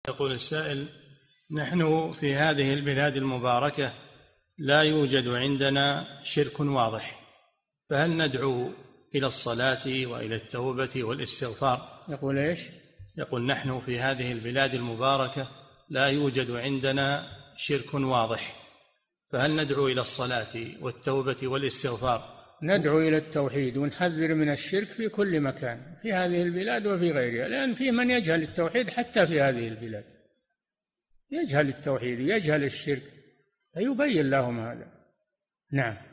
يقول السائل: نحن في هذه البلاد المباركة لا يوجد عندنا شرك واضح، فهل ندعو إلى الصلاة وإلى التوبة والاستغفار؟ يقول إيش؟ يقول: نحن في هذه البلاد المباركة لا يوجد عندنا شرك واضح، فهل ندعو إلى الصلاة والتوبة والاستغفار؟ ندعو إلى التوحيد ونحذر من الشرك في كل مكان في هذه البلاد وفي غيرها، لأن في من يجهل التوحيد حتى في هذه البلاد، يجهل التوحيد يجهل الشرك، فيبين لهم هذا. نعم.